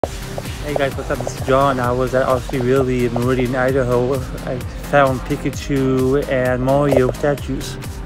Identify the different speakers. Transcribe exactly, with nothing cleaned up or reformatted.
Speaker 1: Hey guys, what's up? This is John. I was at Willey in Meridian, Idaho. I found Pikachu and Mario statues.